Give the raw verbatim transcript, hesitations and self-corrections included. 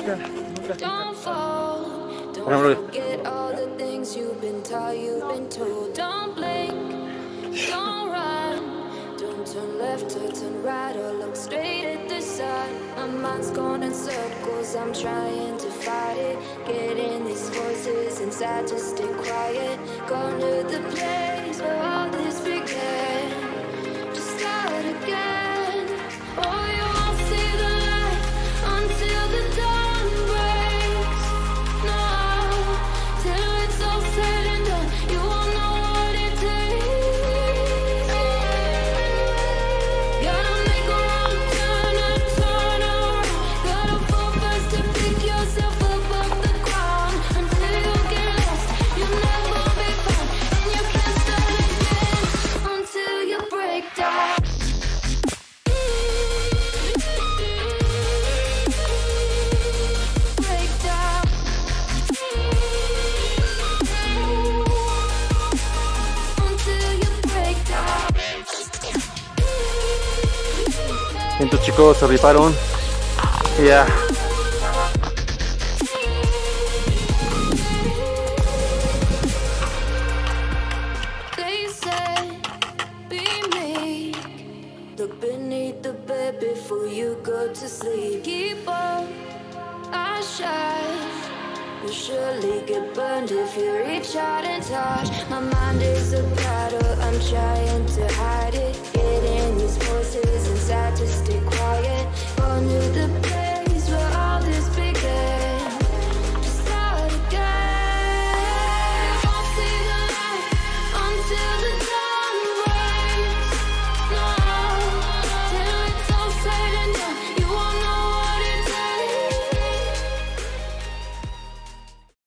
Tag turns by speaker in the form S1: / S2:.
S1: nunca, nunca.
S2: Don't fall,
S1: Por ejemplo,
S2: don't forget all the things you've been taught, you've been told. Don't blink, don't run, don't turn left or turn right or look straight at the sun. My mind's going in circles, I'm trying to fight it. Getting these voices inside to stay quiet. Going to the place where all this began. Just start again. Oh, you won't see the light until the dawn breaks. No, till it's all said and done, you won't know what it takes. Gotta make a wrong turn and turn around. Gotta fall fast to pick yourself up off the ground. Until you get lost, you'll never be found. And you can't start again until you break down. Break down. Until you break down.
S1: Estos chicos se rifaron. Ya.
S2: They said, be meek. Look beneath the bed before you go to sleep. Keep on, I shine. You'll surely get burned if you reach out and touch. My mind is a battle, I'm trying to hide it. Getting these voices inside to stay quiet. Going to the